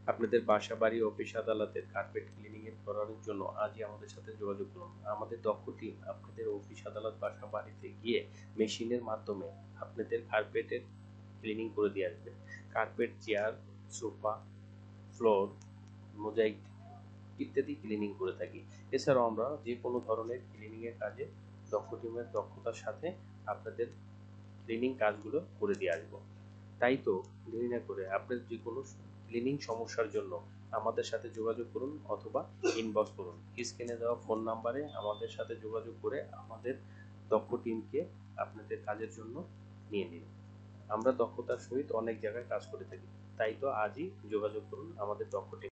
আপনাদের বাসা বাড়ি অফিস আদালতের কার্পেট ক্লিনিং এর করানোর জন্য আজই আমাদের সাথে যোগাযোগ করুন। আমাদের দক্ষ টিম আপনাদের অফিস আদালত বাসা বাড়িতে গিয়ে মেশিনের মাধ্যমে আপনাদের কার্পেটের ক্লিনিং করে দিয়ে আসবে। Carpet, chair, sofa, floor, mosaic ইত্যাদি ক্লিনিং করে থাকি। এছাড়াও আমরা যে কোনো ধরনের ক্লিনিং এর কাজে দক্ষ টিমের দক্ষতার সাথে আপনাদের ক্লিনিং কাজগুলো করে দিয়ে আসবো। তাই তো দেরি না করে আপনার যে কোনো ক্লিনিং সমস্যার জন্য আমাদের সাথে যোগাযোগ করুন অথবা ইনবক্স করুন। স্ক্রিনে দেওয়া ফোন নাম্বারে আমাদের সাথে যোগাযোগ করে আমাদের দক্ষ টিমকে আপনাদের কাজের জন্য নিয়ে নিন। আমরা দক্ষতার সহিত অনেক জায়গায় কাজ করে থাকি। তাই তো আজই যোগাযোগ করুন আমাদের দক্ষ টিম।